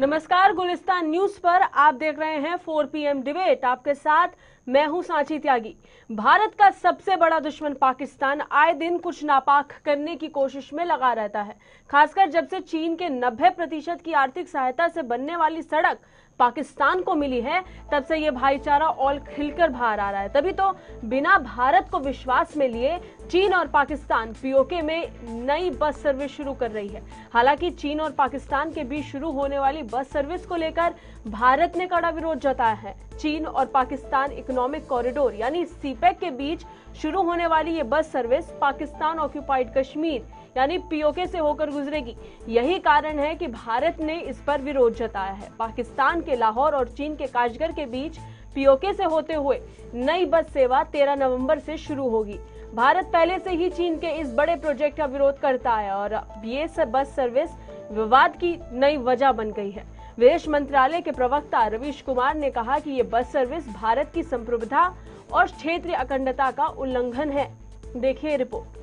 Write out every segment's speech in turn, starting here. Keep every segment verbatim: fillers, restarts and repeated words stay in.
नमस्कार, गुलिस्तान न्यूज पर आप देख रहे हैं फोर पी एम डिबेट। आपके साथ मैं हूं सांची त्यागी। भारत का सबसे बड़ा दुश्मन पाकिस्तान आए दिन कुछ नापाक करने की कोशिश में लगा रहता है। खासकर जब से चीन के नब्बे प्रतिशत की आर्थिक सहायता से बनने वाली सड़क पाकिस्तान को मिली है, तब से ये भाईचारा और खिलकर बाहर आ रहा है। तभी तो बिना भारत को विश्वास में लिए चीन और पाकिस्तान पी ओ के में नई बस सर्विस शुरू कर रही है। हालांकि चीन और पाकिस्तान के बीच शुरू होने वाली बस सर्विस को लेकर भारत ने कड़ा विरोध जताया है। चीन और पाकिस्तान इकोनॉमिक कॉरिडोर यानी सी पैक के बीच शुरू होने वाली ये bus service Pakistan occupied Kashmir यानी पी ओ के से होकर गुजरेगी। यही कारण है कि भारत ने इस पर विरोध जताया है। पाकिस्तान के लाहौर और चीन के काशगर के बीच पी ओ के से होते हुए नई बस सेवा तेरह नवंबर से शुरू होगी। भारत पहले से ही चीन के इस बड़े प्रोजेक्ट का विरोध करता है और ये बस सर्विस विवाद की नई वजह बन गई है। विदेश मंत्रालय के प्रवक्ता रवीश कुमार ने कहा कि ये बस सर्विस भारत की संप्रभुता और क्षेत्रीय अखंडता का उल्लंघन है। देखिए रिपोर्ट।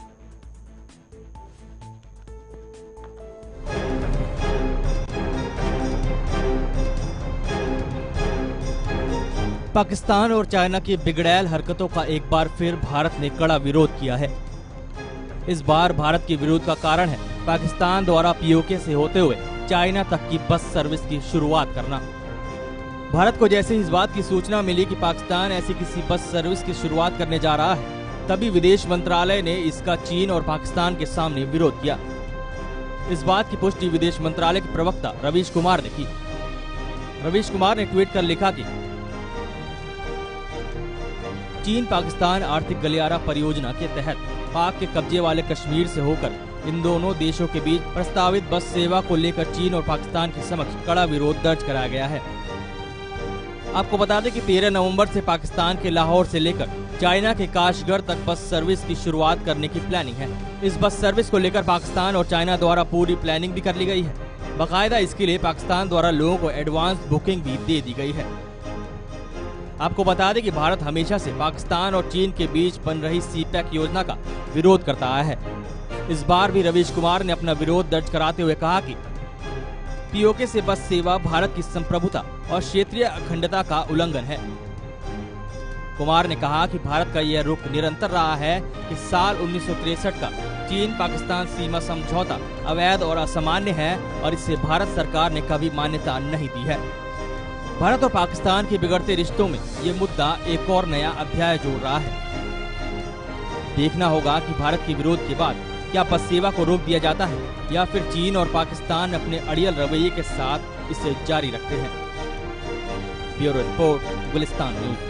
पाकिस्तान और चाइना की बिगड़ैल हरकतों का एक बार फिर भारत ने कड़ा विरोध किया है। इस बार भारत के विरोध का कारण है पाकिस्तान द्वारा पी ओ के से होते हुए चाइना तक की बस सर्विस की शुरुआत करना। भारत को जैसे इस बात की सूचना मिली कि पाकिस्तान ऐसी किसी बस सर्विस की शुरुआत करने जा रहा है, तभी विदेश मंत्रालय ने इसका चीन और पाकिस्तान के सामने विरोध किया। इस बात की पुष्टि विदेश मंत्रालय के प्रवक्ता रवीश कुमार ने की। रवीश कुमार ने ट्वीट कर लिखा कि चीन पाकिस्तान आर्थिक गलियारा परियोजना के तहत पाक के कब्जे वाले कश्मीर से होकर इन दोनों देशों के बीच प्रस्तावित बस सेवा को लेकर चीन और पाकिस्तान के समक्ष कड़ा विरोध दर्ज कराया गया है। आपको बता दें कि तेरह नवंबर से पाकिस्तान के लाहौर से लेकर चाइना के काशगर तक बस सर्विस की शुरुआत करने की प्लानिंग है। इस बस सर्विस को लेकर पाकिस्तान और चाइना द्वारा पूरी प्लानिंग भी कर ली गई है। बाकायदा इसके लिए पाकिस्तान द्वारा लोगों को एडवांस बुकिंग भी दे दी गई है। आपको बता दें कि भारत हमेशा से पाकिस्तान और चीन के बीच बन रही सी पैक योजना का विरोध करता आया है। इस बार भी रवीश कुमार ने अपना विरोध दर्ज कराते हुए कहा कि पी ओ के से बस सेवा भारत की संप्रभुता और क्षेत्रीय अखंडता का उल्लंघन है। कुमार ने कहा कि भारत का यह रुख निरंतर रहा है कि साल उन्नीस सौ तिरसठ का चीन पाकिस्तान सीमा समझौता अवैध और असामान्य है और इसे भारत सरकार ने कभी मान्यता नहीं दी है। भारत और पाकिस्तान के बिगड़ते रिश्तों में ये मुद्दा एक और नया अध्याय जोड़ रहा है। देखना होगा कि भारत के विरोध के बाद क्या बस सेवा को रोक दिया जाता है या फिर चीन और पाकिस्तान अपने अड़ियल रवैये के साथ इसे जारी रखते हैं। Bureau report, Gulistan news.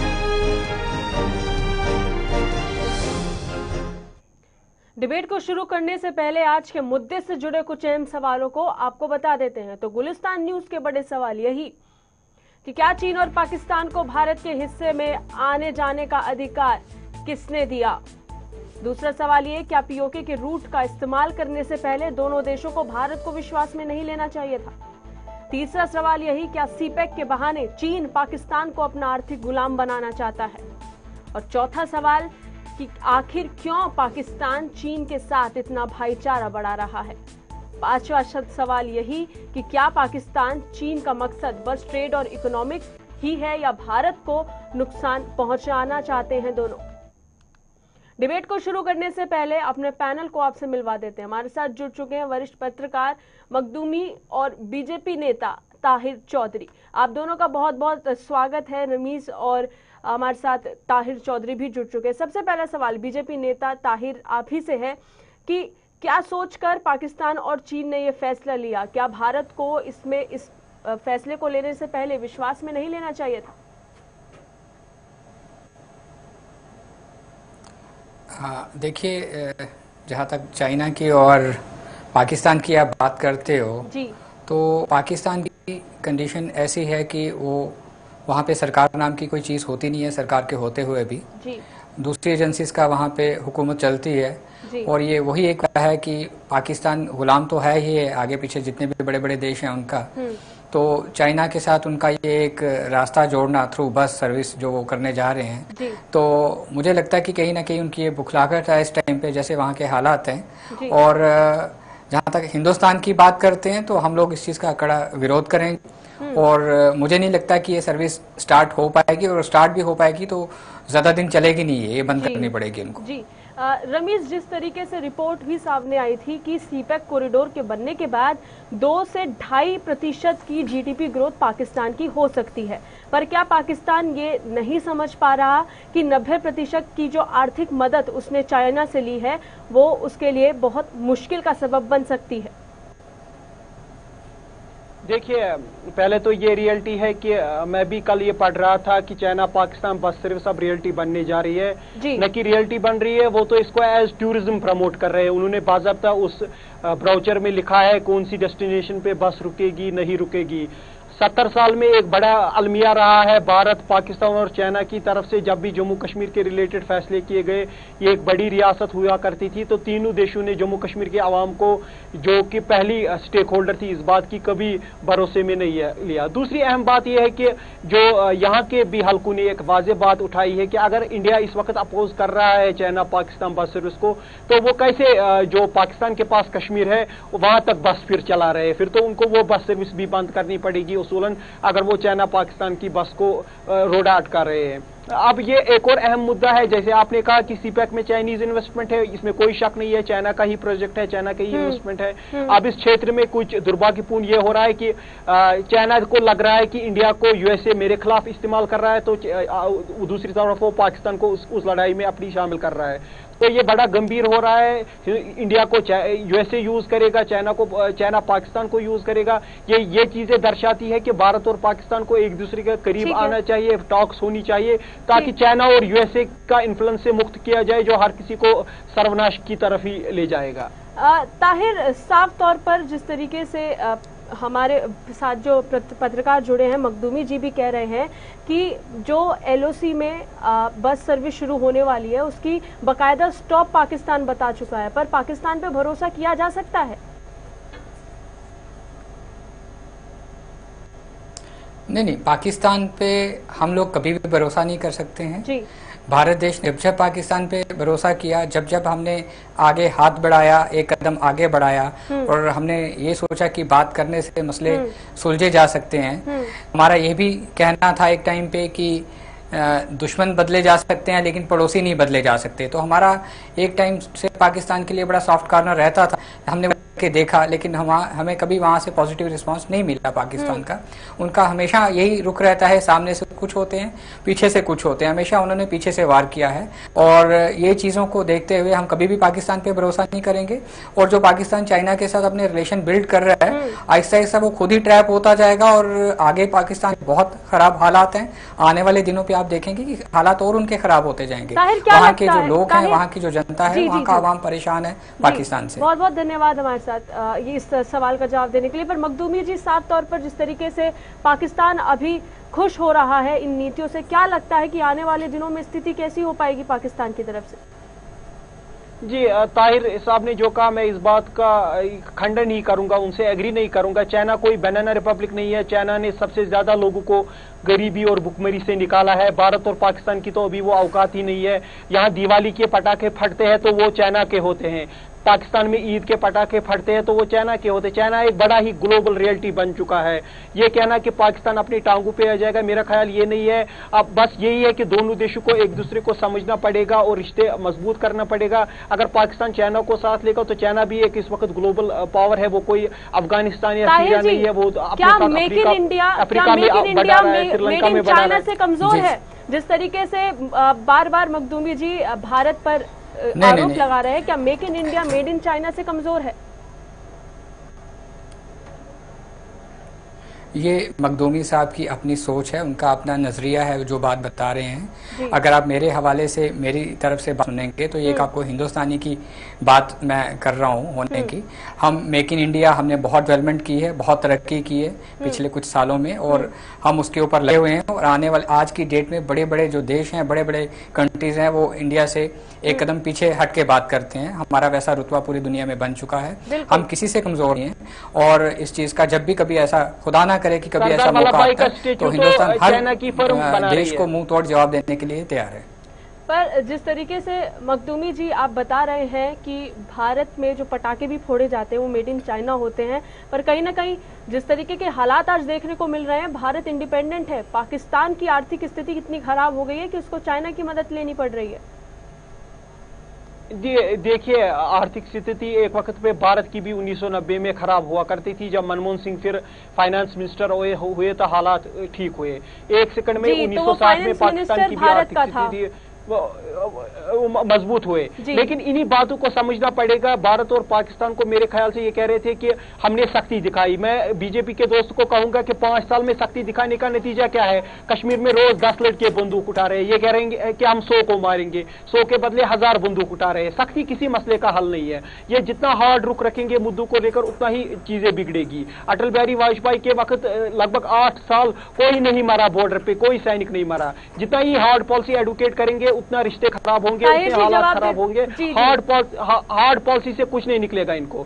Debate को शुरू करने से पहले आज के मुद्दे से जुड़े कुछ अहम सवालों को आपको बता देते हैं। तो गुलिस्तान न्यूज के बड़े सवाल यही कि क्या चीन और पाकिस्तान को भारत के हिस्से में आने जाने का अधिकार किसने दिया? दूसरा सवाल ये, क्या पी ओ के के रूट का इस्तेमाल करने से पहले दोनों देशों को भारत को विश्वास में नहीं लेना चाहिए था? तीसरा सवाल यही, क्या सी पैक के बहाने चीन पाकिस्तान को अपना आर्थिक गुलाम बनाना चाहता है? और चौथा सवाल कि आखिर क्यों पाकिस्तान चीन के साथ इतना भाईचारा बढ़ा रहा है? पांचवा सवाल यही कि क्या पाकिस्तान चीन का मकसद बस ट्रेड और इकोनॉमिक ही है या भारत को नुकसान पहुंचाना चाहते हैं दोनों? डिबेट को शुरू करने से पहले अपने पैनल को आपसे मिलवा देते हैं। हमारे साथ जुड़ चुके हैं वरिष्ठ पत्रकार मखदूमी और बी जे पी नेता ताहिर चौधरी। आप दोनों का बहुत बहुत स्वागत है। रमीज और हमारे साथ ताहिर चौधरी भी जुड़ चुके हैं। सबसे पहला सवाल बी जे पी नेता ताहिर आप ही से है कि क्या सोचकर पाकिस्तान और चीन ने यह फैसला लिया? क्या भारत को इसमें इस फैसले को लेने से पहले विश्वास में नहीं लेना चाहिए था? हाँ, देखिए, जहाँ तक चाइना की और पाकिस्तान की आप बात करते हो जी, तो पाकिस्तान की कंडीशन ऐसी है कि वो वहाँ पे सरकार नाम की कोई चीज़ होती नहीं है, सरकार के होते हुए भी जी। दूसरी एजेंसीज का वहाँ पे हुकूमत चलती है और ये वही एक है कि पाकिस्तान गुलाम तो है ही है, आगे पीछे जितने भी बड़े बड़े देश हैं उनका, तो चाइना के साथ उनका ये एक रास्ता जोड़ना थ्रू बस सर्विस जो वो करने जा रहे हैं, तो मुझे लगता है कि कहीं ना कहीं उनकी ये बुखलाहट है इस टाइम पे, जैसे वहाँ के हालात हैं। और जहाँ तक हिंदुस्तान की बात करते हैं तो हम लोग इस चीज़ का कड़ा विरोध करेंगे और मुझे नहीं लगता कि ये सर्विस स्टार्ट हो पाएगी, और स्टार्ट भी हो पाएगी तो ज़्यादा दिन चलेगी नहीं, है ये बंद करनी पड़ेगी उनको। जी रमेश, जिस तरीके से रिपोर्ट भी सामने आई थी कि सीपैक कॉरिडोर के बनने के बाद दो से ढाई प्रतिशत की जीडीपी ग्रोथ पाकिस्तान की हो सकती है, पर क्या पाकिस्तान ये नहीं समझ पा रहा कि नब्बे प्रतिशत की जो आर्थिक मदद उसने चाइना से ली है वो उसके लिए बहुत मुश्किल का सबब बन सकती है? देखिए, पहले तो ये रियलिटी है कि मैं भी कल ये पढ़ रहा था कि चाइना पाकिस्तान बस सर्विस अब रियलिटी बनने जा रही है, न कि रियलिटी बन रही है, वो तो इसको एज टूरिज्म प्रमोट कर रहे हैं। उन्होंने बाज़ाब्ता उस ब्राउचर में लिखा है कौन सी डेस्टिनेशन पे बस रुकेगी नहीं रुकेगी। सत्तर साल में एक बड़ा अलमिया रहा है भारत, पाकिस्तान और चाइना की तरफ से। जब भी जम्मू कश्मीर के रिलेटेड फैसले किए गए, ये एक बड़ी रियासत हुआ करती थी, तो तीनों देशों ने जम्मू कश्मीर के आवाम को, जो कि पहली स्टेक होल्डर थी, इस बात की कभी भरोसे में नहीं लिया। दूसरी अहम बात यह है कि जो यहाँ के भी हल्कों ने एक वाज़ेह बात उठाई है कि अगर इंडिया इस वक्त अपोज कर रहा है चाइना पाकिस्तान बस सर्विस को, तो वो कैसे जो पाकिस्तान के पास कश्मीर है वहां तक बस फिर चला रहे, फिर तो उनको वो बस सर्विस भी बंद करनी पड़ेगी उसूलन, अगर वो चाइना पाकिस्तान की बस को रोड़ा अटका रहे हैं। अब ये एक और अहम मुद्दा है, जैसे आपने कहा कि सीपैक में चाइनीज इन्वेस्टमेंट है, इसमें कोई शक नहीं है, चाइना का ही प्रोजेक्ट है, चाइना का ही इन्वेस्टमेंट है। अब इस क्षेत्र में कुछ दुर्भाग्यपूर्ण ये हो रहा है कि चाइना को लग रहा है कि इंडिया को यूएसए मेरे खिलाफ इस्तेमाल कर रहा है, तो दूसरी तरफ वो पाकिस्तान को उस, उस लड़ाई में अपनी शामिल कर रहा है। तो ये बड़ा गंभीर हो रहा है। इंडिया को यूएसए यूज करेगा, चाइना को चाइना पाकिस्तान को यूज करेगा। ये ये चीजें दर्शाती है कि भारत और पाकिस्तान को एक दूसरे के करीब आना चाहिए, टॉक्स होनी चाहिए, ताकि चाइना और यूएसए का इन्फ्लुएंस से मुक्त किया जाए, जो हर किसी को सर्वनाश की तरफ ही ले जाएगा। ताहिर, साफ तौर पर जिस तरीके से आ, हमारे साथ जो पत्रकार जुड़े हैं, मखदूमी जी भी कह रहे हैं कि जो एलओसी में आ, बस सर्विस शुरू होने वाली है उसकी बकायदा स्टॉप पाकिस्तान बता चुका है, पर पाकिस्तान पे भरोसा किया जा सकता है? नहीं नहीं, पाकिस्तान पे हम लोग कभी भी भरोसा नहीं कर सकते हैं जी। भारत देश ने जब जब पाकिस्तान पे भरोसा किया, जब जब हमने आगे हाथ बढ़ाया, एक कदम आगे बढ़ाया और हमने ये सोचा कि बात करने से मसले सुलझे जा सकते हैं। हमारा ये भी कहना था एक टाइम पे कि दुश्मन बदले जा सकते हैं लेकिन पड़ोसी नहीं बदले जा सकते। तो हमारा एक टाइम से पाकिस्तान के लिए बड़ा सॉफ्ट कॉर्नर रहता था, हमने के देखा, लेकिन हम हमें कभी वहाँ से पॉजिटिव रिस्पांस नहीं मिला पाकिस्तान का। उनका हमेशा यही रुख रहता है, सामने से कुछ होते हैं, पीछे से कुछ होते हैं, हमेशा उन्होंने पीछे से वार किया है। और ये चीज़ों को देखते हुए हम कभी भी पाकिस्तान पे भरोसा नहीं करेंगे। और जो पाकिस्तान चाइना के साथ अपने रिलेशन बिल्ड कर रहा है, आहिस्ता आहिस्ता वो खुद ही ट्रैप होता जाएगा और आगे पाकिस्तान बहुत खराब हालात हैं। आने वाले दिनों पर आप देखेंगे कि हालात और उनके खराब होते जाएंगे। वहाँ के जो लोग हैं, वहाँ की जो जनता है, वहाँ का आवाम परेशान है पाकिस्तान से। बहुत बहुत धन्यवाद हमारे साथ ये इस सवाल का जवाब देने के लिए। पर मखदूमी जी, साफ तौर पर जिस तरीके से पाकिस्तान अभी खुश हो रहा है इन नीतियों से, क्या लगता है कि आने वाले दिनों में स्थिति कैसी हो पाएगी पाकिस्तान की तरफ से? जी, ताहिर साहब ने जो कहा, मैं इस बात का खंडन नहीं करूंगा, उनसे एग्री नहीं करूंगा। चाइना कोई बनाना रिपब्लिक नहीं है। चाइना ने सबसे ज्यादा लोगों को गरीबी और भुखमरी से निकाला है। भारत और पाकिस्तान की तो अभी वो औकात ही नहीं है। यहाँ दिवाली के पटाखे फटते हैं तो वो चाइना के होते हैं, पाकिस्तान में ईद के पटाखे फटते हैं तो वो चाइना के होते। चाइना एक बड़ा ही ग्लोबल रियलिटी बन चुका है। ये कहना कि पाकिस्तान अपनी टांगों पे आ जाएगा, मेरा ख्याल ये नहीं है। अब बस यही है कि दोनों देशों को एक दूसरे को समझना पड़ेगा और रिश्ते मजबूत करना पड़ेगा। अगर पाकिस्तान चाइना को साथ लेगा तो चाइना भी एक इस वक्त ग्लोबल पावर है, वो कोई अफगानिस्तान या सीरिया नहीं है। वो क्या मेक इन इंडिया अफ्रीका में बड़ा रहा है, श्रीलंका में बड़ा रहा है। से कमजोर है जिस तरीके से बार बार मखदूमी जी भारत पर आरोप लगा रहे हैं, क्या make in India made in China से कमजोर है? ये मखदूमी साहब की अपनी सोच है, उनका अपना नजरिया है जो बात बता रहे हैं। अगर आप मेरे हवाले से मेरी तरफ से बात सुनेंगे तो एक आपको हिंदुस्तानी की बात मैं कर रहा हूँ होने की। हम मेक इन इंडिया हमने बहुत डेवलपमेंट की है, बहुत तरक्की की है पिछले कुछ सालों में और हम उसके ऊपर लगे हुए हैं। और आने वाले आज की डेट में बड़े बड़े जो देश हैं, बड़े बड़े कंट्रीज हैं, वो इंडिया से एक कदम पीछे हट के बात करते हैं। हमारा वैसा रुतबा पूरी दुनिया में बन चुका है, हम किसी से कमजोर नहीं हैं। और इस चीज का जब भी कभी ऐसा खुदा ना करे कि कभी ऐसा मौका आता है तो हिंदुस्तान हर देश को मुंह तोड़ जवाब देने के लिए तैयार है। पर जिस तरीके से मखदूमी जी आप बता रहे हैं कि भारत में जो पटाखे भी फोड़े जाते हैं वो मेड इन चाइना होते हैं, पर कहीं ना कहीं जिस तरीके के हालात आज देखने को मिल रहे हैं, भारत इंडिपेंडेंट है, पाकिस्तान की आर्थिक स्थिति कितनी खराब हो गई है कि उसको चाइना की मदद लेनी पड़ रही है। जी देखिए, आर्थिक स्थिति एक वक्त पे भारत की भी उन्नीस सौ नब्बे में खराब हुआ करती थी। जब मनमोहन सिंह फिर फाइनेंस मिनिस्टर हुए हुए तो हालात ठीक हुए। एक सेकंड में उन्नीस सौ साठ में पाकिस्तान की भी आर्थिक स्थिति मजबूत हुए। लेकिन इन्हीं बातों को समझना पड़ेगा। भारत और पाकिस्तान को मेरे ख्याल से ये कह रहे थे कि हमने सख्ती दिखाई। मैं बीजेपी के दोस्त को कहूंगा कि पांच साल में सख्ती दिखाने का नतीजा क्या है? कश्मीर में रोज दस लड़के बंदूक उठा रहे हैं, ये कह रहे हैं कि हम सौ को मारेंगे, सौ के बदले हजार बंदूक उठा रहे हैं। सख्ती किसी मसले का हल नहीं है। ये जितना हार्ड रुख रखेंगे मुद्दों को लेकर उतना ही चीजें बिगड़ेगी। अटल बिहारी वाजपेयी के वक्त लगभग आठ साल कोई नहीं मरा बॉर्डर पे, कोई सैनिक नहीं मरा। जितना ही हार्ड पॉलिसी एडवोकेट करेंगे उतना रिश्ते खराब होंगे, उतने हालात खराब होंगे। हार्ड हार्ड पॉलिसी से कुछ नहीं निकलेगा इनको।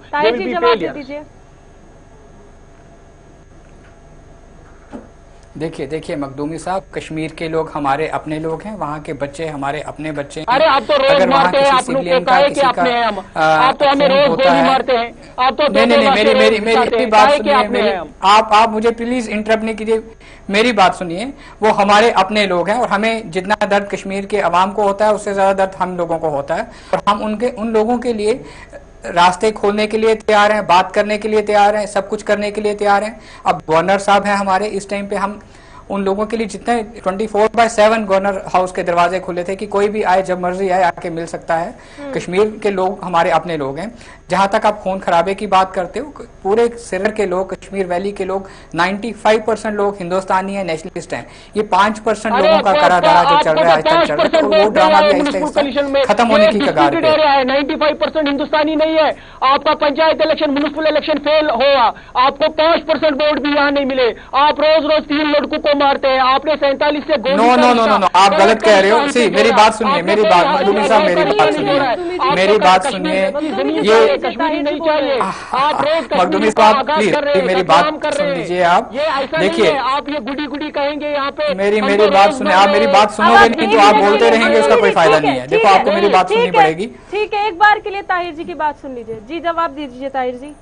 देखिए देखिए मखदूमी साहब, कश्मीर के लोग हमारे अपने लोग हैं, वहाँ के बच्चे हमारे अपने बच्चे हैं। अरे आप तो रोज मारते हैं, आप लोग का है कि अपने हैं हम, आप तो हमें रोज गोली मारते हैं। आप तो नहीं नहीं मेरी मेरी मेरी बात सुनिए, आप आप मुझे प्लीज इंटरप्ट नहीं कीजिए, मेरी बात सुनिए। वो हमारे अपने लोग हैं और हमें जितना दर्द कश्मीर के अवाम को होता है उससे ज्यादा दर्द हम लोगों को होता है, और हम उनके उन लोगों के लिए रास्ते खोलने के लिए तैयार हैं, बात करने के लिए तैयार हैं, सब कुछ करने के लिए तैयार हैं। अब गवर्नर साहब हैं हमारे, इस टाइम पे हम उन लोगों के लिए जितने twenty four by seven governor house के दरवाजे खुले थे कि कोई भी आए, जब मर्जी आए आके मिल सकता है। कश्मीर के लोग हमारे अपने लोग हैं। जहां तक आप खून खराबे की बात करते हो, पूरे सिर के लोग, कश्मीर वैली के लोग पचानवे परसेंट लोग हिंदुस्तानी है, नेशनलिस्ट हैं। ये पांच परसेंट लोगों का करा धरा जो चल रहा है आज तक चल रहा है, तो वो ड्रामा भी खत्म होने की कगार पे है। नाइन्टी फाइव परसेंट हिंदुस्तानी नहीं है। आपका panchayat election, municipal election fail हुआ, आपको पांच परसेंट वोट भी यहाँ नहीं मिले। आप रोज रोज तीन लड़कों को मारते हैं। आपने सैंतालीस से no no no no no आप गलत कह रहे हो। सी मेरी बात सुनिए, मेरी बात मखदूमी साहब मेरी बात सुनिए, मेरी बात सुनिए। ये कश्मीरी नहीं चाहिए। आप रोज मखदूमी साहब प्लीज मेरी बात सुन लीजिए। आप देखिए, आप ये गुडी गुडी कहेंगे यहाँ पे। मेरी मेरी बात सुने, आप मेरी बात सुनोगे नहीं तो आप बोलते रहेंगे, उसका कोई फायदा नहीं है। देखो आपको मेरी बात सुननी पड़ेगी। ठीक है, एक बार के लिए ताहिर जी की बात सुन लीजिए। जी जवाब दीजिए ताहिर जी।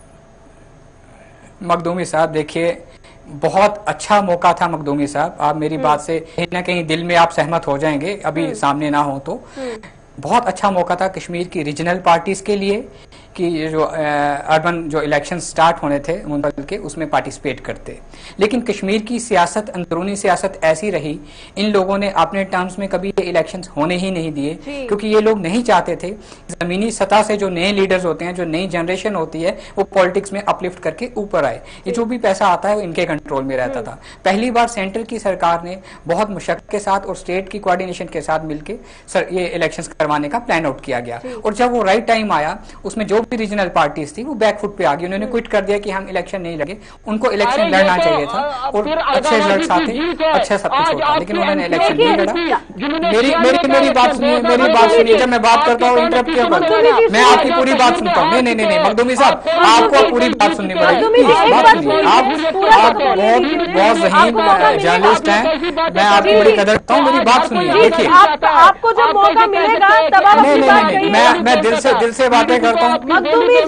मखदूमी साहब देखिए, बहुत अच्छा मौका था मखदूमी साहब, आप मेरी बात से कहीं ना कहीं दिल में आप सहमत हो जाएंगे, अभी सामने ना हो तो। बहुत अच्छा मौका था कश्मीर की रीजनल पार्टीज के लिए कि जो अर्बन जो इलेक्शन स्टार्ट होने थे मुंतखब के, उसमें पार्टिसिपेट करते। लेकिन कश्मीर की सियासत, अंदरूनी सियासत ऐसी रही, इन लोगों ने अपने टर्म्स में कभी ये इलेक्शंस होने ही नहीं दिए, क्योंकि ये लोग नहीं चाहते थे जमीनी सतह से जो नए लीडर्स होते हैं, जो नई जनरेशन होती है, वो पॉलिटिक्स में अपलिफ्ट करके ऊपर आए। ये जो भी पैसा आता है वो इनके कंट्रोल में रहता था। पहली बार सेंट्रल की सरकार ने बहुत मुशक्कत के साथ और स्टेट की कोऑर्डिनेशन के साथ मिलकर ये इलेक्शंस करवाने का प्लान आउट किया गया, और जब वो राइट टाइम आया, उसमें जो भी रीजनल पार्टीज थी वो बैकफुट पे आ गई। उन्होंने क्विट कर दिया कि हम इलेक्शन नहीं लगे। उनको इलेक्शन लड़ना चाहिए था और अच्छे रिजल्ट्स आते, अच्छा सब कुछ होता, लेकिन उन्होंने इलेक्शन नहीं लड़ा। मेरी मेरी मेरी बात सुनिए, मेरी बात सुनिए। जब मैं बात करता हूँ इंटरप्ट क्यों करता हूँ? मैं आपकी पूरी बात सुनता हूँ। नहीं नहीं नहीं मखदूमी साहब, आपको पूरी बात सुननी पड़ेगी। बात सुनिए, आप आप बहुत बहुत ज़हीन जर्नलिस्ट हैं, मैं आपकी बड़ी कदर करता हूँ। मेरी बात सुनिए। देखिए, आपको जब मौका मिलेगा तब आप नहीं नहीं नहीं मैं मैं दिल से दिल से बातें करता हूँ। मखदूमी जी,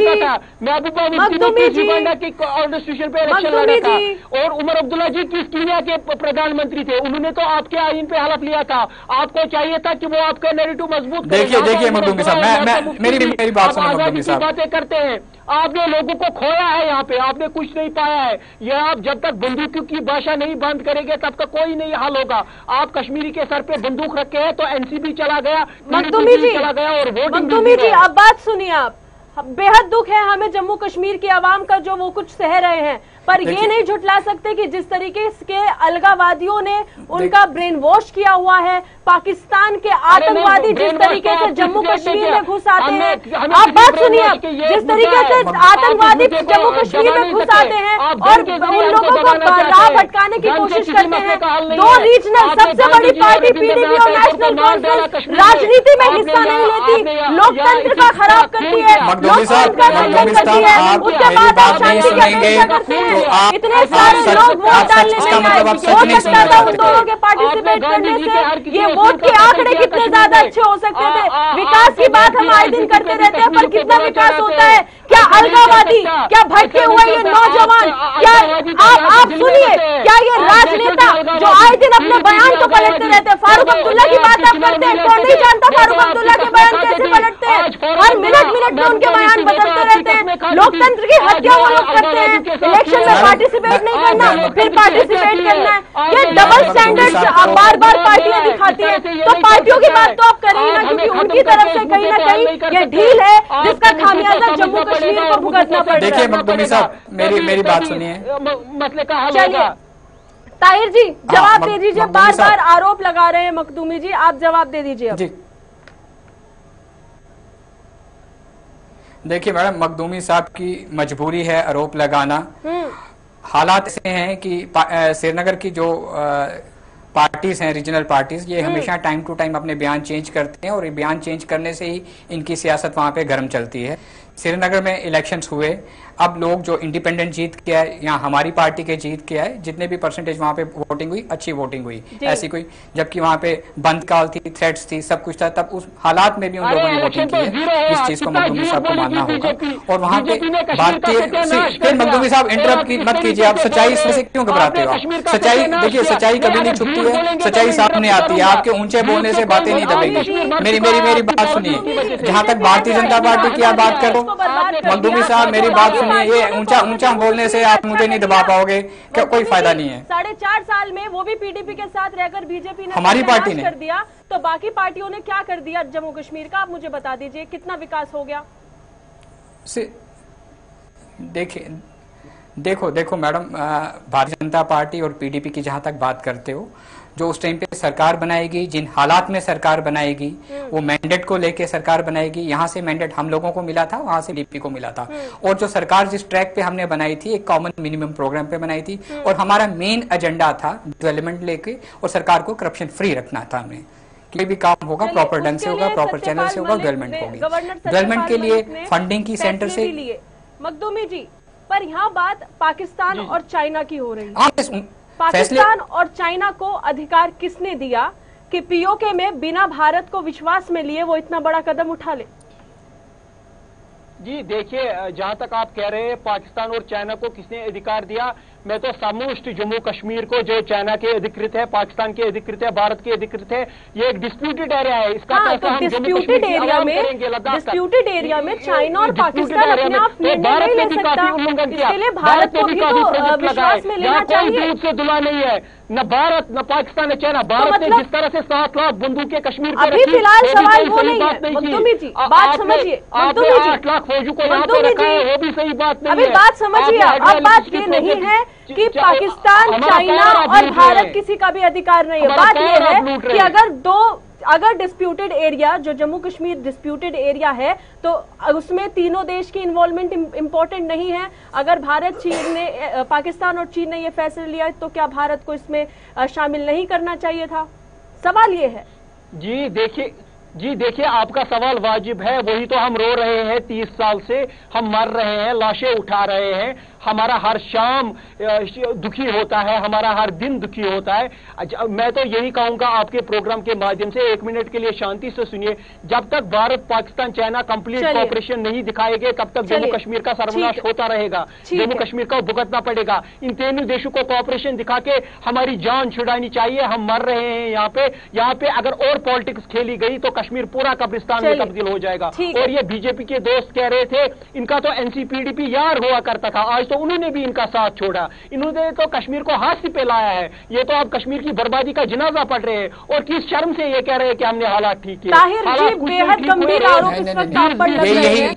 मखदूमी जी कॉन्स्टिट्यूशन पे इलेक्शन लड़ा था, और उमर अब्दुल्ला जी किस दुनिया के प्रधानमंत्री थे? उन्होंने तो आपके आईन पे हलफ लिया था। आपको चाहिए था कि वो आपका नैरेटिव मजबूत। देखिए देखिए मखदूमी साहब, मैं मैं मेरी मेरी बात सुनो मखदूमी साहब। बातें करते हैं, आपने लोगों को खोया है यहाँ पे, आपने कुछ नहीं पाया है। ये आप जब तक बंदूकों की भाषा नहीं बंद करेंगे तब तक कोई नहीं हल होगा। आप कश्मीरी के सर पे बंदूक रखे हैं तो एनसीपी चला गया, मखदूमी जी चला गया, और मखदूमी जी अब बात सुनिए। आप, बेहद दुख है हमें जम्मू कश्मीर की आवाम का जो वो कुछ सह रहे हैं, पर ये नहीं झुटला सकते कि जिस तरीके के अलगावादियों ने उनका ब्रेन वॉश किया हुआ है, पाकिस्तान के आतंकवादी जिस तरीके से जम्मू कश्मीर में घुस आते हैं। आप बात सुनिए, जिस तरीके से आतंकवादी जम्मू कश्मीर में घुस आते हैं और उन लोगों को राह भटकाने की कोशिश करते हैं। दो रीजनल सबसे बड़ी पार्टी पीडीपी और नेशनल कॉन्फ्रेंस राजनीति में हिस्सा नहीं लेती, लोकतंत्र का खराब करती है, लोकतंत्र का खंडन करती है, उसके बाद आप शांति की अपेक्षा करते हैं। तो आप इतने सारे लोग वोट डालने नहीं आए, हो सकता था उन दोनों के पार्टिसिपेट करने से ये वोट के आंकड़े कितने ज्यादा अच्छे हो सकते थे। विकास की बात हम आए दिन करते रहते हैं, पर कितना विकास होता है? क्या अलगाववादी, क्या भटके हुए ये नौजवान, क्या आप आप सुनिए, क्या ये राजनेता जो आए दिन अपने बयान को पलटते रहते हैं? फारूक अब्दुल्ला की बात आप करते हैं, कौन नहीं जानता फारूक अब्दुल्ला के बयान कैसे पलटते हैं? हर मिनट मिनट में उनके बयान बदलते रहते हैं। लोकतंत्र की हत्या वो लोग करते हैं। इलेक्शन में पार्टिसिपेट नहीं करना, फिर पार्टिसिपेट करना है। ये डबल स्टैंडर्ड्स बार बार पार्टियां दिखाती है। तो पार्टियों की बात तो आप करिए ना, क्योंकि उनकी तरफ से कहीं ना कहीं ये ढील है जिसका खामियाजा जम्मू कश्मीर को भुगतना पड़ रहा है। देखिए मखदूमी साहब, मेरी मेरी बात सुनिए, मसले का हल चलिए होगा। ताहिर जी जवाब दे दीजिए, बार बार आरोप लगा रहे हैं मखदूमी जी, आप जवाब दे दीजिए अब। जी देखिए मैडम, मखदूमी साहब की मजबूरी है आरोप लगाना। हालात ऐसे हैं कि श्रीनगर की जो पार्टीज हैं, रीजनल पार्टीज, ये हमेशा टाइम टू टाइम अपने बयान चेंज करते हैं और ये बयान चेंज करने से ही इनकी सियासत वहां पे गर्म चलती है। श्रीनगर में इलेक्शंस हुए, अब लोग जो इंडिपेंडेंट जीत के आए या हमारी पार्टी के जीत के आए, जितने भी परसेंटेज वहां पे वोटिंग हुई, अच्छी वोटिंग हुई, ऐसी कोई, जबकि वहां पे बंद कॉल थी, थ्रेट्स थी, सब कुछ था, तब उस हालात में भी उन लोगों ने वोटिंग की है। इस चीज को मखदूमी साहब को मानना होगा। और वहां पे भारतीय, फिर मखदूमी साहब इंटरप्ट मत कीजिए, आप सच्चाई से क्यों घबराते हो? आप सच्चाई देखिए, सच्चाई कभी नहीं छुपती है, सच्चाई सामने आती है। आपके ऊंचे बोलने से बातें नहीं दबेगी। मेरी मेरी मेरी बात सुनिए, जहां तक भारतीय जनता पार्टी की आप बात करो, मखदूमी साहब मेरी बात सुनिए, ये ऊंचा ऊंचा बोलने से आप मुझे नहीं दबा पाओगे, क्या कोई फायदा नहीं है। साढ़े चार साल में वो भी पीडीपी के साथ रहकर बीजेपी ने हमारी पार्टी ने कर दिया, तो बाकी पार्टियों ने क्या कर दिया जम्मू कश्मीर का? आप मुझे बता दीजिए, कितना विकास हो गया? देखिए देखो देखो मैडम, भारतीय जनता पार्टी और पीडीपी की जहां तक बात करते हो, जो उस टाइम पे सरकार बनाएगी, जिन हालात में सरकार बनाएगी, वो मैंडेट को लेके सरकार बनाएगी। यहाँ से मैंडेट हम लोगों को मिला था, वहां से पीडीपी को मिला था। और जो सरकार जिस ट्रैक पे हमने बनाई थी, एक कॉमन मिनिमम प्रोग्राम पे बनाई थी, और हमारा मेन एजेंडा था डेवलपमेंट लेके और सरकार को करप्शन फ्री रखना था। हमें कोई भी काम होगा प्रॉपर ढंग से होगा, प्रॉपर चैनल से होगा, डेवलपमेंट होगी। डेवलपमेंट के लिए फंडिंग की सेंटर से। मखदूमी जी, पर यहाँ बात पाकिस्तान और चाइना की हो रही है। हाँ, पाकिस्तान और चाइना को अधिकार किसने दिया कि पीओके में बिना भारत को विश्वास में लिए वो इतना बड़ा कदम उठा ले? जी देखिए, जहां तक आप कह रहे हैं पाकिस्तान और चाइना को किसने अधिकार दिया, मैं तो समूष्ट जम्मू कश्मीर को, जो चाइना के अधिकृत है, पाकिस्तान के अधिकृत है, भारत के अधिकृत है, ये एक डिस्प्यूटेड एरिया है। इसका हाँ, तो डिस्प्यूटेड एरिया में डिस्प्यूटेड एरिया में चाइना और पाकिस्तान अपने आप निर्णय नहीं ले सकता, इसके लिए भारत को भी तो विश्वास में लेना चाहिए। से दुला नहीं है, न भारत न पाकिस्तान न चाइना। भारत ने जिस तरह से सात लाख बंदूकें कश्मीर पर अभी फिलहाल सवाल वो नहीं है। मखदूमी जी बात समझिए, मखदूमी जी, आठ लाख फौजों को यहाँ पे रखा है, वो भी सही बात नहीं है। अभी बात समझिए, अब बात ये नहीं है कि पाकिस्तान, चाइना और भारत किसी का भी अधिकार नहीं है। बात यह है कि अगर दो अगर डिस्प्यूटेड एरिया, जो जम्मू कश्मीर डिस्प्यूटेड एरिया है, तो उसमें तीनों देश की इन्वॉल्वमेंट इम्पोर्टेंट नहीं है। अगर भारत, चीन ने, पाकिस्तान और चीन ने यह फैसला लिया, तो क्या भारत को इसमें शामिल नहीं करना चाहिए था? सवाल ये है। जी देखिए जी देखिए आपका सवाल वाजिब है, वही तो हम रो रहे हैं। तीस साल से हम मर रहे हैं, लाशें उठा रहे हैं, हमारा हर शाम दुखी होता है, हमारा हर दिन दुखी होता है। मैं तो यही कहूंगा आपके प्रोग्राम के माध्यम से, एक मिनट के लिए शांति से सुनिए। जब तक Bharat, Pakistan, China complete cooperation नहीं दिखाएंगे, तब तक जम्मू कश्मीर का सर्वनाश होता रहेगा, जम्मू कश्मीर को भुगतना पड़ेगा। इन तीनों देशों को कोऑपरेशन दिखा के हमारी जान छुड़ानी चाहिए। हम मर रहे हैं यहाँ पे यहाँ पे अगर और पॉलिटिक्स खेली गई तो कश्मीर पूरा कब्रिस्तान में तब्दील हो जाएगा। और ये बीजेपी के दोस्त कह रहे थे, इनका तो एनसीपीडीपी यार हुआ करता था, आज तो उन्होंने भी इनका साथ छोड़ा। इन्होंने तो कश्मीर को हाथ पे लाया है। ये तो आप कश्मीर की बर्बादी का जनाजा पढ़ रहे हैं और किस शर्म से ये कह रहे हैं कि हमने हालात ठीक किए। ताहिर जी बेहद गंभीर आरोप इस वक्त आप पर लग रहे हैं।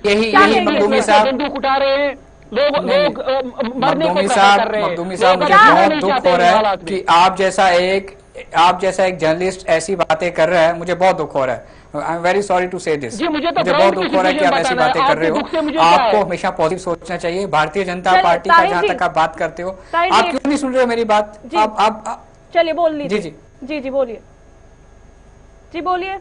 बंदूक उठा रहे हैं लोग, लोग मरने को कर रहे हैं। मखदूमी साहब, मुझे बहुत दुख हो रहा है कि आप जैसा एक आप जैसा एक जर्नलिस्ट ऐसी बातें कर रहा है। मुझे बहुत दुख हो रहा है। I am very sorry to say this. जी, मुझे, तो मुझे बहुत दुख हो रहा है कि आप ऐसी बातें कर रहे हो। आपको हमेशा पॉजिटिव सोचना चाहिए। भारतीय जनता पार्टी का जहां तक आप बात करते हो, आप क्यों नहीं सुन रहे हो मेरी बात? आप आप चलिए बोल लीजिए। जी जी जी जी बोलिए जी बोलिए।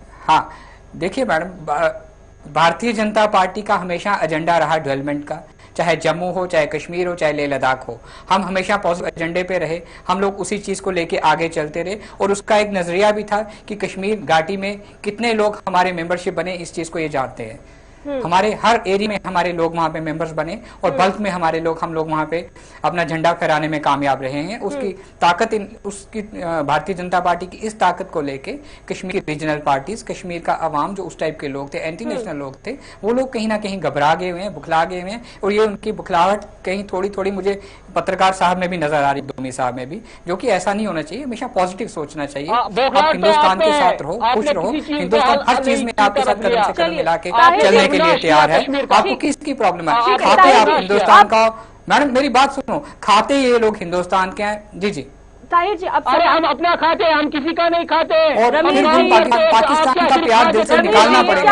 हाँ देखिए मैडम, भारतीय जनता पार्टी का हमेशा एजेंडा रहा डेवलपमेंट का, चाहे जम्मू हो, चाहे कश्मीर हो, चाहे लेह लद्दाख हो, हम हमेशा पॉजिटिव एजेंडे पे रहे, हम लोग उसी चीज को लेके आगे चलते रहे। और उसका एक नजरिया भी था कि कश्मीर घाटी में कितने लोग हमारे मेंबरशिप बने, इस चीज को ये जानते हैं। हमारे हर एरिया में हमारे लोग वहां पे मेंबर्स बने और बल्क में हमारे लोग हम लोग वहां पे अपना झंडा फहराने में कामयाब रहे हैं। उसकी ताकत इन उसकी भारतीय जनता पार्टी की इस ताकत को लेके कश्मीर की रीजनल पार्टीज, कश्मीर का अवाम जो उस टाइप के लोग थे, एंटी नेशनल लोग थे, वो लोग कहीं ना कहीं घबरा गए हुए हैं, बुखला गए हुए हैं। और ये उनकी बुखलाहट कहीं थोड़ी थोड़ी मुझे पत्रकार साहब में भी नजर आ रही, दोमी साहब में भी, जो कि ऐसा नहीं होना चाहिए। हमेशा पॉजिटिव सोचना चाहिए। आप हिंदुस्तान के साथ रहो, खुश रहो, हिंदुस्तान हर चीज में आपके साथ कदम से कदम मिला के चलने के लिए तैयार है। आपको किसकी प्रॉब्लम है? खाते आप हिंदुस्तान का, मैडम मेरी बात सुनो, खाते ये लोग हिंदुस्तान के हैं। जी जी ताहिर जी, अब अरे हम अपना खाते हैं, हम किसी का नहीं खाते। और पाकिस्तान का प्यार दिल से निकालना पड़ेगा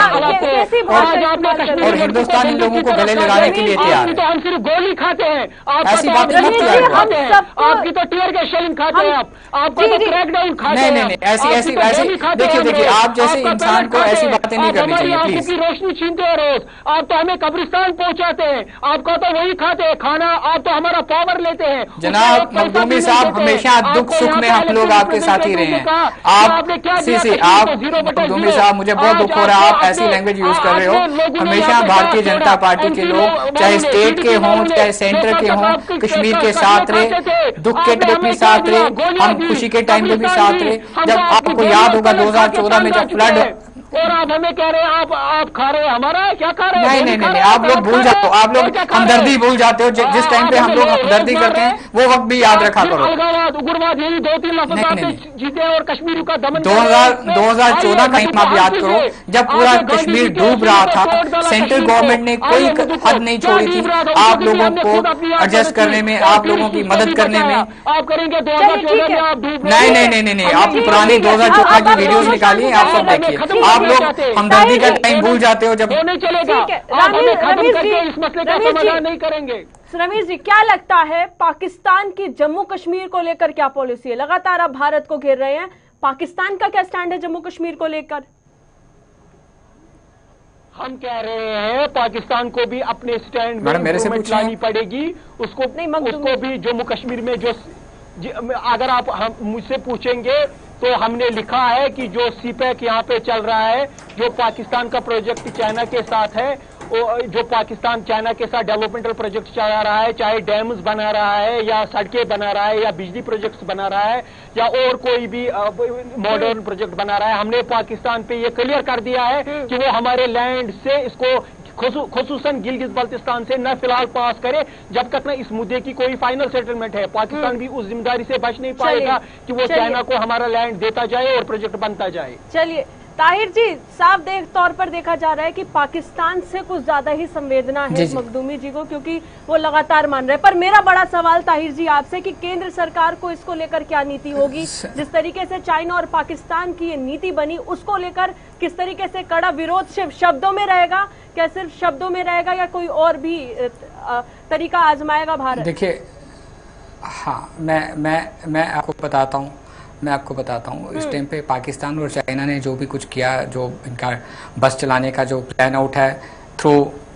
और हिंदुस्तानी लोगों को गले लगाने के लिए तैयार है। तो हम सिर्फ गोली खाते हैं, ऐसी बातें मत किया खाते हैं। आपकी तो टीयर के शेलिंग खाते हैं, आप आपका तो क्रैकडाउन खाते हैं। नहीं नहीं ऐसी ऐसी ऐसी देखिए देखिए आप जैसे इंसान को ऐसी बातें नहीं करनी चाहिए प्लीज। की रोशनी छीनते हैं रोज, आप तो हमें कब्रिस्तान पहुंचाते हैं, आपका तो वही खाते हैं खाना, आप तो हमारा पावर लेते हैं। जनाब मखदूमी साहब, हमेशा दुख सुख में हम लोग आपके साथ ही रहे हैं। आप सी सी आप मखदूमी साहब, मुझे बहुत दुख हो रहा है आप ऐसी लैंग्वेज यूज कर रहे हो। हमेशा भारतीय जनता पार्टी के लोग चाहे स्टेट के हों चाहे सेंटर के हों, कश्मीर के साथ रहे, दुख के टाइम में साथ रहे, हम खुशी के टाइम में भी साथ रहे। जब आपको याद होगा दो हजार चौदह में जब फ्लड, और आप हमें कह रहे हैं आप आप खा रहे हैं हमारा, क्या खा रहे हैं? नहीं नहीं नहीं, आप लोग भूल जाते हो, आप लोग हमदर्दी भूल जाते हो। जिस टाइम पे हम लोग हमदर्दी करते हैं वो वक्त भी याद रखा करो। अलगाववाद, उग्रवाद, यही दो तीन लफ्ज़ जीते और कश्मीर का दमन। दो हजार दो हजार चौदह का ही आप याद करो, जब पूरा कश्मीर डूब रहा था, सेंट्रल गवर्नमेंट ने कोई हद नहीं छोड़ी थी आप लोगों को एडजस्ट करने में, आप लोगों की मदद करने में। आप करेंगे दो हजार चौदह में आप डूब नहीं नहीं नहीं नहीं, आप पुरानी दो हजार चौदह की वीडियोज निकालिए, आप सब देखिए। आप लोग हमदर्दी का टाइम भूल जाते हो जब नहीं चलेगा। रमीज जी, इस मसले का समाधान नहीं करेंगे। रमीज जी, क्या लगता है पाकिस्तान की जम्मू कश्मीर को लेकर क्या पॉलिसी है? लगातार आप भारत को घेर रहे हैं, पाकिस्तान का क्या स्टैंड है जम्मू कश्मीर को लेकर? हम कह रहे हैं पाकिस्तान को भी अपने स्टैंड में इम्प्रूवमेंट लानी पड़ेगी। उसको उसको भी जम्मू कश्मीर में जो, अगर आप हम मुझसे पूछेंगे तो हमने लिखा है कि जो सी पैक यहाँ पे चल रहा है, जो पाकिस्तान का प्रोजेक्ट चाइना के साथ है, जो पाकिस्तान चाइना के साथ डेवलपमेंटल प्रोजेक्ट चला रहा है, चाहे डैम्स बना रहा है या सड़कें बना रहा है या बिजली प्रोजेक्ट्स बना रहा है या और कोई भी मॉडर्न प्रोजेक्ट बना रहा है, हमने पाकिस्तान पे ये क्लियर कर दिया है कि वो हमारे लैंड से इसको खुसूसन गिलगित बल्तिस्तान से न फिलहाल पास करे, जब तक न इस मुद्दे की कोई फाइनल सेटलमेंट है। पाकिस्तान भी उस जिम्मेदारी से बच नहीं पाएगा कि वो चाइना को हमारा लैंड देता जाए और प्रोजेक्ट बनता जाए। चलिए ताहिर जी, साफ देख तौर पर देखा जा रहा है कि पाकिस्तान से कुछ ज्यादा ही संवेदना है मखदूमी जी को, क्योंकि वो लगातार मान रहे हैं। पर मेरा बड़ा सवाल ताहिर जी आपसे कि केंद्र सरकार को इसको लेकर क्या नीति होगी? जिस तरीके से चाइना और पाकिस्तान की ये नीति बनी, उसको लेकर किस तरीके से कड़ा विरोध सिर्फ शब्दों में रहेगा? क्या सिर्फ शब्दों में रहेगा या कोई और भी तरीका आजमाएगा भारत? देखिए, हाँ मैं मैं मैं आपको बताता हूँ मैं आपको बताता हूँ इस टाइम पे पाकिस्तान और चाइना ने जो भी कुछ किया, जो इनका बस चलाने का जो प्लान आउट है थ्रू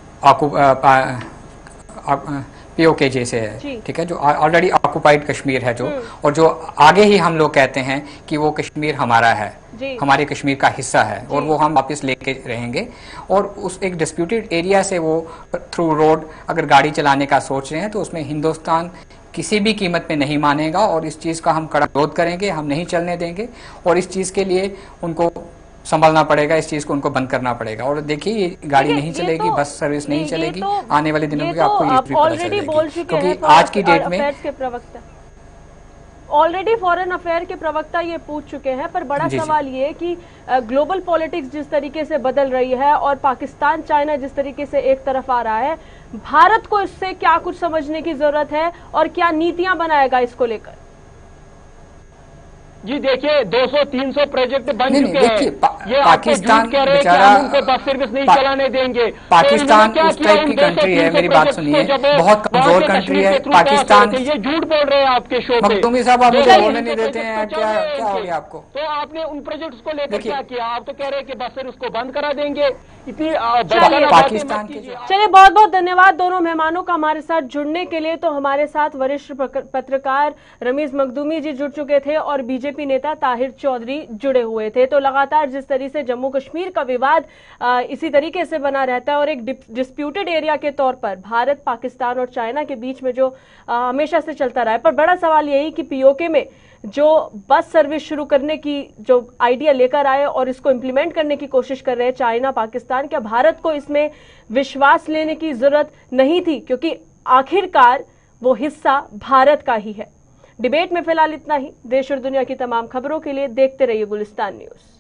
पीओके जैसे है, ठीक है, जो ऑलरेडी ऑक्युपाइड कश्मीर है जो, और जो आगे ही हम लोग कहते हैं कि वो कश्मीर हमारा है, हमारे कश्मीर का हिस्सा है और वो हम वापस लेके रहेंगे। और उस एक डिस्प्यूटेड एरिया से वो थ्रू रोड अगर गाड़ी चलाने का सोच रहे हैं तो उसमें हिंदुस्तान किसी भी कीमत पे नहीं मानेगा और इस चीज़ का हम कड़ा विरोध करेंगे, हम नहीं चलने देंगे। और इस चीज़ के लिए उनको संभलना पड़ेगा, इस चीज़ को उनको बंद करना पड़ेगा। और देखिए ये गाड़ी नहीं चलेगी, तो, बस सर्विस नहीं चलेगी तो, आने वाले दिनों में तो आपको ये भी पता चलेगी, क्योंकि आज की डेट में ऑलरेडी फॉरेन अफेयर के प्रवक्ता ये पूछ चुके हैं। पर बड़ा सवाल ये कि ग्लोबल पॉलिटिक्स जिस तरीके से बदल रही है और पाकिस्तान चाइना जिस तरीके से एक तरफ आ रहा है, भारत को इससे क्या कुछ समझने की जरूरत है और क्या नीतियां बनाएगा इसको लेकर? जी देखिए दो सौ तीन सौ प्रोजेक्ट बन नहीं, चुके नहीं, हैं। पा, ये पाकिस्तान कह रहे हैं कि हम उनको बस सर्विस नहीं चलाने देंगे। पाकिस्तान तो उस टाइप की कंट्री है, मेरी बात सुनिए, बहुत कमजोर कंट्री है पाकिस्तान। ये झूठ बोल रहे हैं आपके शो पे। मखदूमी साहब आप मुझे बोलने नहीं देते हैं, क्या क्या हो गया आपको? तो आपने उन प्रोजेक्ट्स को लेकर क्या किया? आप तो कह रहे हैं कि बस सर्विस को बंद करा देंगे। इतनी पाकिस्तान की। चलिए बहुत बहुत धन्यवाद दोनों मेहमानों का हमारे साथ जुड़ने के लिए। तो हमारे साथ वरिष्ठ पत्रकार रमीज मखदूमी जी जुड़ चुके थे और बीजेपी नेता ताहिर चौधरी जुड़े हुए थे। तो लगातार जिस तरीके से जम्मू कश्मीर का विवाद इसी तरीके से बना रहता है और एक डिस्प्यूटेड एरिया के तौर पर भारत, पाकिस्तान और चाइना के बीच में जो हमेशा से चलता रहा है, पर बड़ा सवाल यही कि पीओके में जो बस सर्विस शुरू करने की जो आइडिया लेकर आए और इसको इंप्लीमेंट करने की कोशिश कर रहे हैं चाइना, पाकिस्तान, क्या भारत को इसमें विश्वास लेने की जरूरत नहीं थी? क्योंकि आखिरकार वो हिस्सा भारत का ही है। डिबेट में फिलहाल इतना ही। देश और दुनिया की तमाम खबरों के लिए देखते रहिए गुलिस्तान न्यूज।